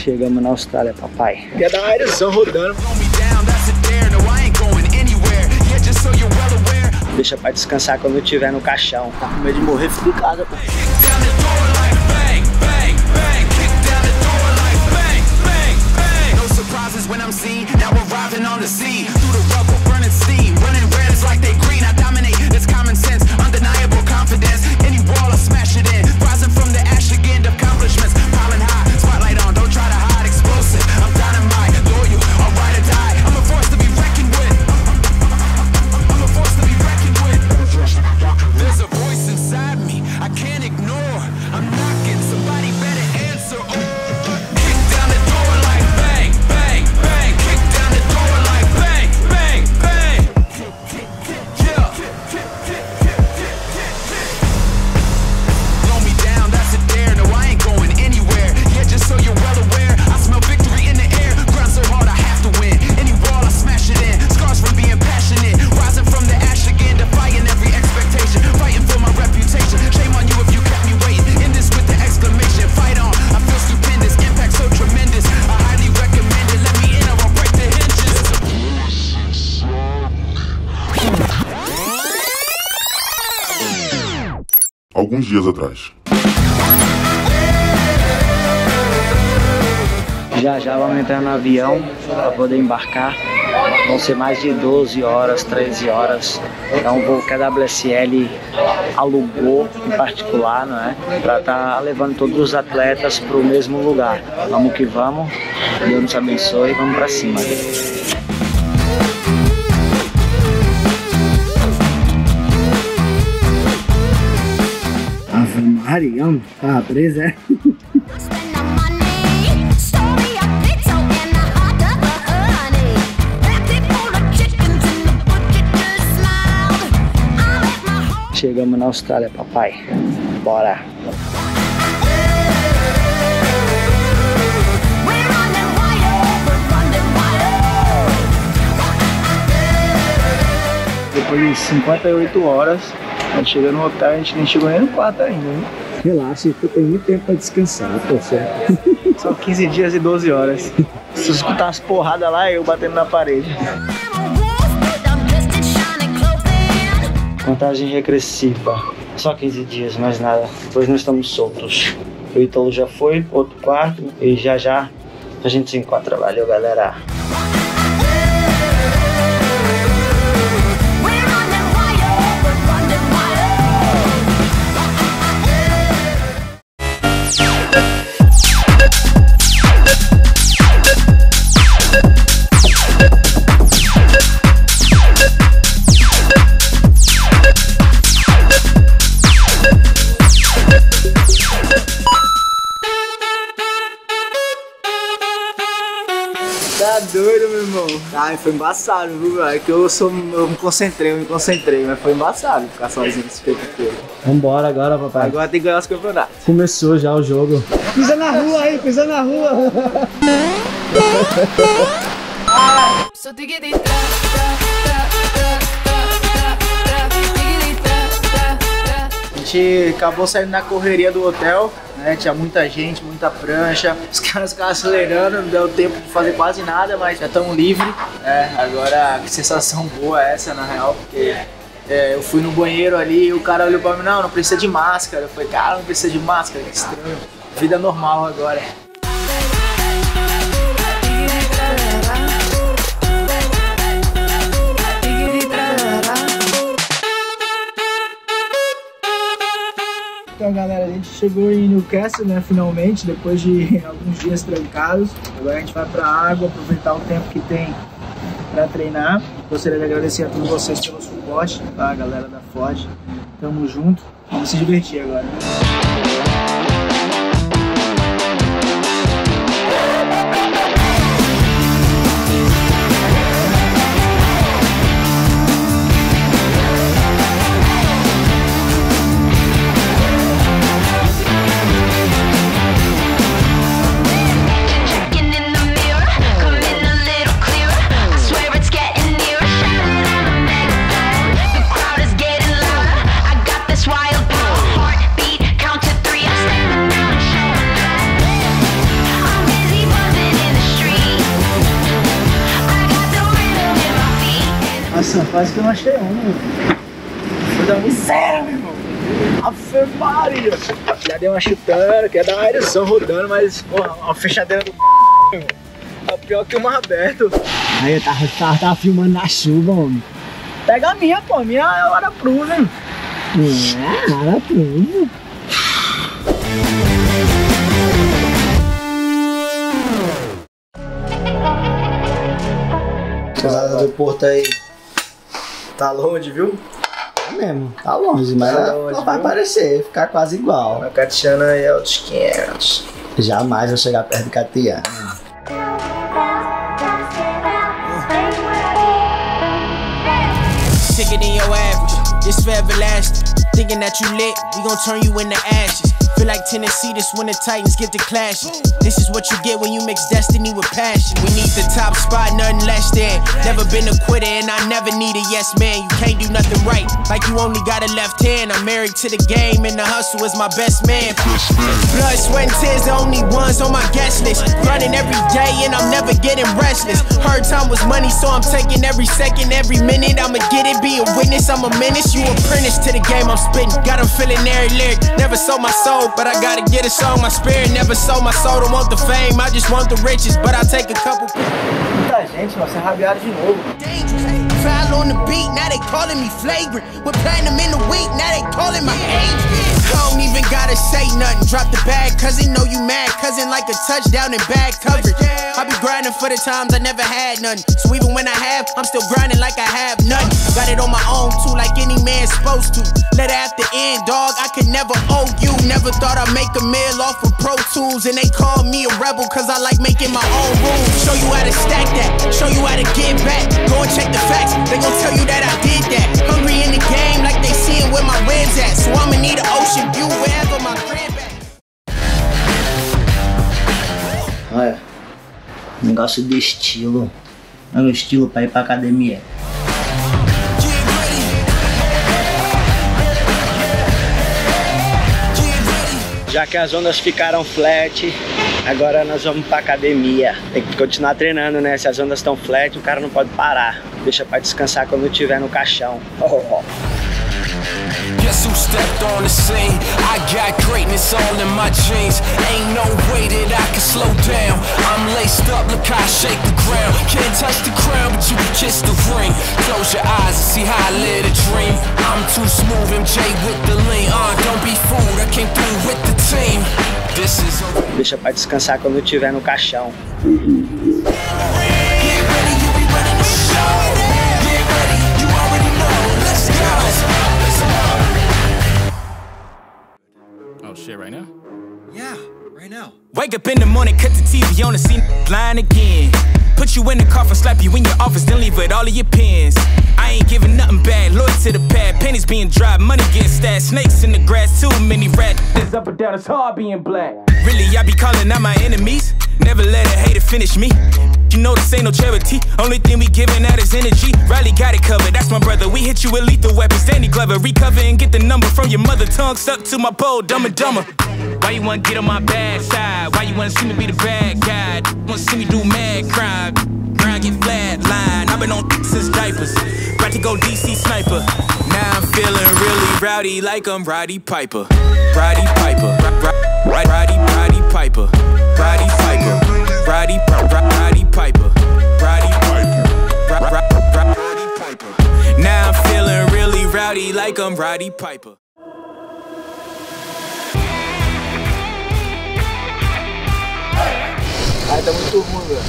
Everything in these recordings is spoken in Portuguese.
Chegamos na Austrália, papai. Quer dar uma aeroção rodando. Deixa pra descansar quando eu estiver no caixão. Tá com medo de morrer, fica em casa, pô. Alguns dias atrás. Já já vamos entrar no avião para poder embarcar. Vão ser mais de 12 horas, 13 horas. É um voo que a WSL alugou em particular, não é? Para estar levando todos os atletas para o mesmo lugar. Vamos que vamos. Deus nos abençoe e vamos para cima. Ave Maria, tá presa, é? Chegamos na Austrália, papai. Bora! Depois de 58 horas, a gente chegou no hotel, a gente nem chegou nem no quarto ainda, né? Relaxa, tu tem muito tempo pra descansar, pô, certo? São 15 dias e 12 horas. Se eu escutar umas porradas lá, eu batendo na parede. Contagem regressiva. Só 15 dias, mais nada. Depois nós estamos soltos. O Ítalo já foi, outro quarto. E já já a gente se encontra. Valeu, galera. Tá doido, meu irmão? Ai, foi embaçado, viu, velho? É que eu me concentrei, mas foi embaçado ficar sozinho esse tempo inteiro. Vambora agora, papai. Agora tem que ganhar os campeonatos. Começou já o jogo. Pisa na rua aí, pisa na rua. A gente acabou saindo na correria do hotel, né? Tinha muita gente, muita prancha. Os caras ficavam acelerando, não deu tempo de fazer quase nada, mas já estamos livres. Agora, que sensação boa é essa, na real, porque eu fui no banheiro ali e o cara olhou pra mim, não precisa de máscara. Eu falei, cara, não precisa de máscara, que estranho. Vida normal agora. Então, galera, a gente chegou em Newcastle, né, finalmente, depois de alguns dias trancados. Agora a gente vai pra água, aproveitar o tempo que tem pra treinar. Gostaria de agradecer a todos vocês pelo suporte, tá, galera da Ford. Tamo junto, vamos se divertir agora. Wild heartbeat, count to 3. I stay Nossa, quase que eu não achei um. Foi da miséria, meu irmão. Ave Maria. Já deu uma chutando, quer dar uma ereção rodando, mas, porra, uma fechadeira do meu irmão. É pior que o mar aberto. Aí eu tava filmando na chuva, homem. Pega a minha, pô. A minha é hora prova, hein? Hora prova. Casada do Porto aí. Tá longe, viu? É mesmo, tá longe, mas Tá longe, não vai viu? parecer, ficar quase igual. A Catiana aí é outros 500. Jamais vou chegar perto de Catiana. Sicker than your average, this forever lasting. Thinking that you lit, we gon' turn you into ashes. Feel like Tennessee, this when the Titans get to clashing. This is what you get when you mix destiny with passion. We need the top spot, nothing less than. Never been a quitter and I never need a yes man. You can't do nothing right, like you only got a left hand. I'm married to the game and the hustle is my best man. Blood, sweat and tears, the only ones on my guest list. Running every day and I'm never getting restless. Heard time was money, so I'm taking every second, every minute. I'ma get it, be a witness, I'm a menace. You apprentice to the game I'm spitting. Got 'em feeling every lyric, never sold my soul, but I gotta get a song. My spirit never sold my soul, don't want the fame, I just want the riches, but I'll take a couple. Muita gente, nossa, é rabiado de novo. Dangerous. Foul on the beat, now they calling me flagrant. We're playing them in the week, now they calling my age. I don't even gotta say nothing. Drop the bag, cousin, know you mad. Cousin like a touchdown in bad coverage. I be grinding for the times I never had none. So even when I have, I'm still grinding like I have none. Got it on my own too, like any man supposed to. Let it after end, dog, I could never owe you. Never thought I'd make a meal off of Pro Tools. And they call me a rebel cause I like making my own rules. Show you how to stack that, show you how to get back. Go and check the facts, they gon' tell you that I did that. Hungry in the game like they seeing where my wins at. So I'ma need an ocean view wherever my crib at. Olha, negócio de estilo. É o estilo pra ir pra academia. Já que as ondas ficaram flat, agora nós vamos pra academia. Tem que continuar treinando, né? Se as ondas estão flat, o cara não pode parar. Deixa pra descansar quando estiver no caixão. Guess who stepped on the scene? I got greatness all in my jeans. Ain't no way that I can slow down. I'm laced up, look how I shake the ground. Can't touch the crown, but you can kiss the ring. Close your eyes and see how I live a dream. I'm too smooth, MJ with the lean. Don't be fooled, I came through with the team. This is Deixa pra descansar quando estiver no caixão. Oh shit, right now? Yeah, right now. Wake up in the morning, cut the TV on and see line again. Put you in the coffin, slap you in your office, then leave with all of your pins. I ain't giving nothing back, loyal to the pad. Pennies being dropped, money getting stashed. Snakes in the grass, too many rats. It's up and down, it's hard being black. Really, I be calling out my enemies. Never let a hater finish me. You know this ain't no charity. Only thing we giving out is energy. Riley got it covered, that's my brother. We hit you with lethal weapons. Danny Glover, recover and get the number from your mother. Tongue stuck to my bowl, dumb and dumber. Why you wanna get on my bad side? Why you wanna see me be the bad guy? Wanna see me do mad crime? Grind get flatline. I've been on since diapers. About to go DC sniper. Now I'm feeling really rowdy like I'm Roddy Piper. Roddy Piper. Roddy Piper. Roddy Piper. Roddy Piper. Roddy Piper. Roddy Piper. Now I'm feeling really rowdy like I'm Roddy Piper. Ai, tá muito ruim, velho.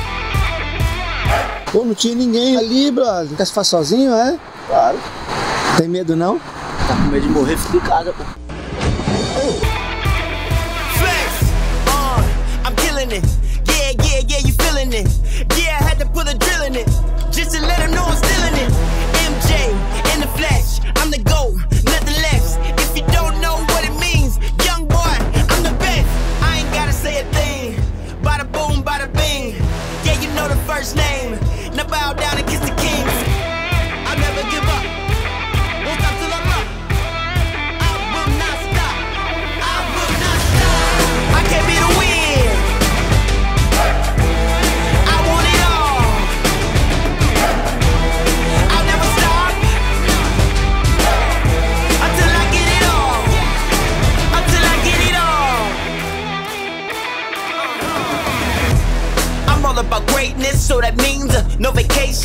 Pô, não tinha ninguém ali, brother. Quer se fazer sozinho, é? Claro. Tem medo não? Tá com medo de morrer, fica em casa, pô. I'm killing it. Yeah, you feeling it. Yeah, I had to put a drill in it. Just to let him know I'm still in it. MJ, in the flesh, I'm the GOAT, nothing less. If you don't know what it means, young boy, I'm the best. I ain't gotta say a thing. Bada boom, bada bing. Yeah, you know the first name. Now bow down and kiss the king. I'll never give up. Won't stop till I'm up. I will not stop. I will not stop. I can't be the win. I want it all. I'll never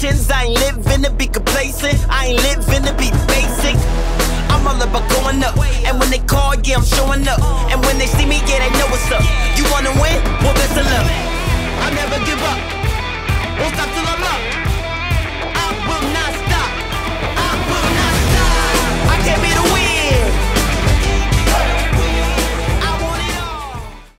ambitions. I ain't living to be complacent. I ain't living to be basic. I'm all about going up, and when they call, yeah, I'm showing up. And when they see me, yeah, they know what's up. You wanna win? Well, best of luck. I'm never